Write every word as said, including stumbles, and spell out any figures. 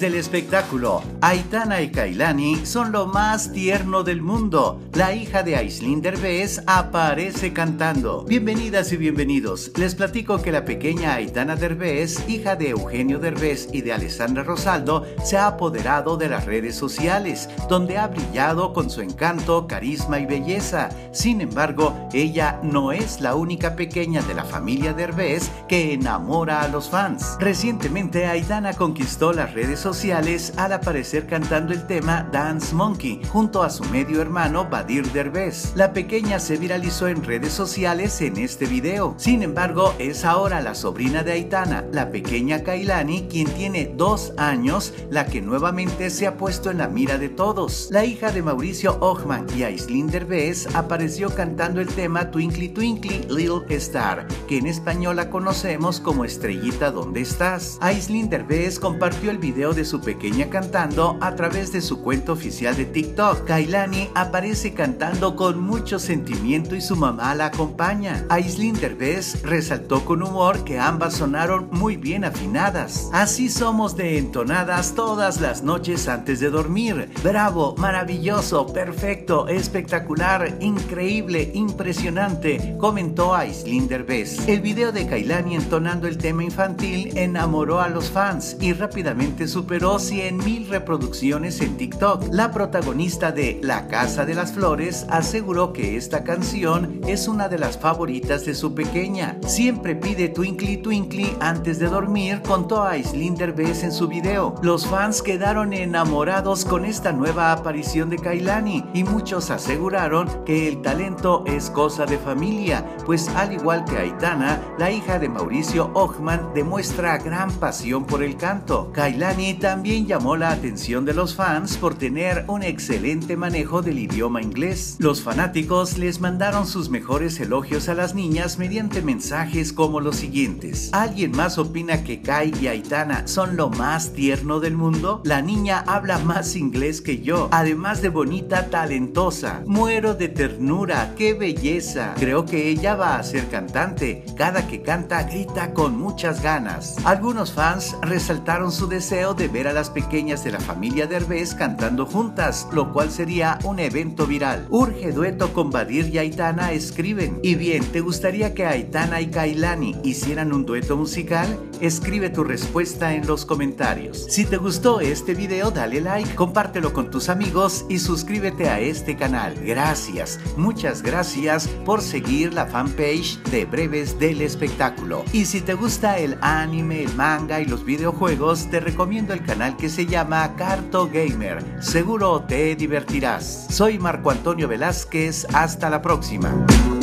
del espectáculo, Aitana y Kailani son lo más tierno del mundo. La hija de Aislinn Derbez aparece cantando. Bienvenidas y bienvenidos. Les platico que la pequeña Aitana Derbez, hija de Eugenio Derbez y de Alessandra Rosaldo, se ha apoderado de las redes sociales, donde ha brillado con su encanto, carisma y belleza. Sin embargo, ella no es la única pequeña de la familia Derbez que enamora a los fans. Recientemente, Aitana conquistó las redes sociales al aparecer cantando el tema Dance Monkey junto a su medio hermano Badir Derbez. La pequeña se viralizó en redes sociales en este video. Sin embargo, es ahora la sobrina de Aitana, la pequeña Kailani, quien tiene dos años, la que nuevamente se ha puesto en la mira de todos. La hija de Mauricio Ockman y Aislinn Derbez apareció cantando el tema Twinkly Twinkly Little Star, que en español la conocemos como Estrellita, ¿dónde estás? Aislinn Derbez compartió el video de su pequeña cantando a través de su cuenta oficial de TikTok. Kailani aparece cantando con mucho sentimiento y su mamá la acompaña. Aislinn Derbez resaltó con humor que ambas sonaron muy bien afinadas. Así somos de entonadas todas las noches antes de dormir. Bravo, maravilloso, perfecto, espectacular, increíble, impresionante, comentó Aislinn Derbez. El video de Kailani entonando el tema infantil enamoró a los fans y rápidamente superó cien mil reproducciones en TikTok. La protagonista de La Casa de las Flores aseguró que esta canción es una de las favoritas de su pequeña. Siempre pide Twinkly Twinkly antes de dormir, contó Aislinn Derbez en su video. Los fans quedaron enamorados con esta nueva aparición de Kailani y muchos aseguraron que el talento es cosa de familia, pues al igual que Aitana, la hija de Mauricio Ockman demuestra gran pasión por el canto. Kailani también llamó la atención de los fans por tener un excelente manejo del idioma inglés. Los fanáticos les mandaron sus mejores elogios a las niñas mediante mensajes como los siguientes: ¿alguien más opina que Kai y Aitana son lo más tierno del mundo? La niña habla más inglés que yo, además de bonita, talentosa. Muero de ternura, qué belleza. Creo que ella va a ser cantante. Cada que canta grita con muchas ganas. Algunos fans resaltaron su deseo de ver a las pequeñas de la familia Derbez cantando juntas, lo cual sería un evento viral. Urge dueto con Badir y Aitana, escriben. Y bien, ¿te gustaría que Aitana y Kailani hicieran un dueto musical? Escribe tu respuesta en los comentarios. Si te gustó este video, dale like, compártelo con tus amigos y suscríbete a este canal. Gracias, muchas gracias por seguir la fanpage de Breves del Espectáculo. Y si te gusta el anime, el manga y los videojuegos, te recomiendo el canal que se llama Carto Gamer. Seguro te divertirás. Soy Marco Antonio Velázquez, hasta la próxima.